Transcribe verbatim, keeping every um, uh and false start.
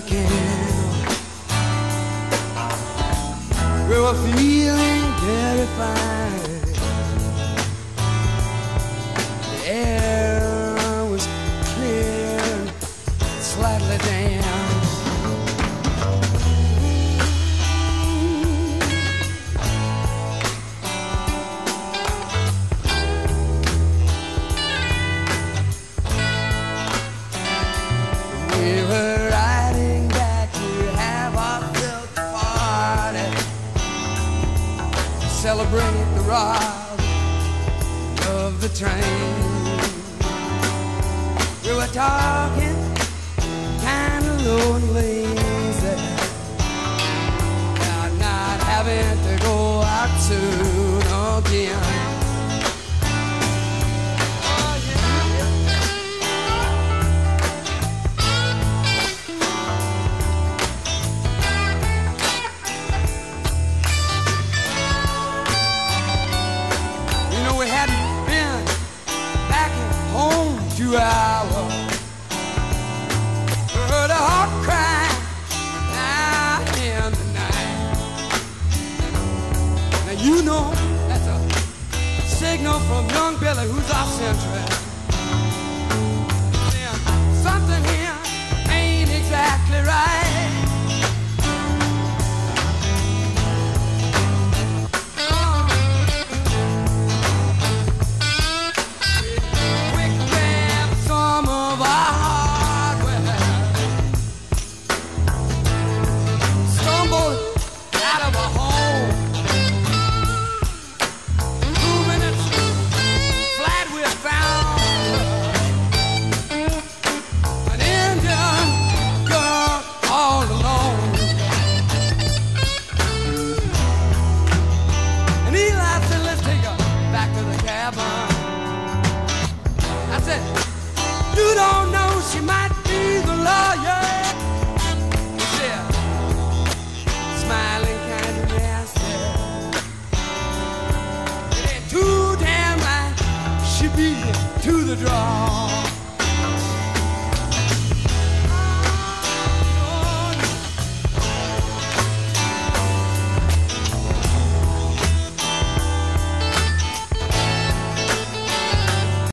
hurricane. We were feeling very fine. The air was clear and slightly damp. We were riding back to have our filth party, to celebrate the ride of the train. We were talking kind of low and lazy, about not having to go out soon again. Two hours, heard a heart cry out in the night. Now you know that's a signal from young Billy, who's off central. Something here ain't exactly right.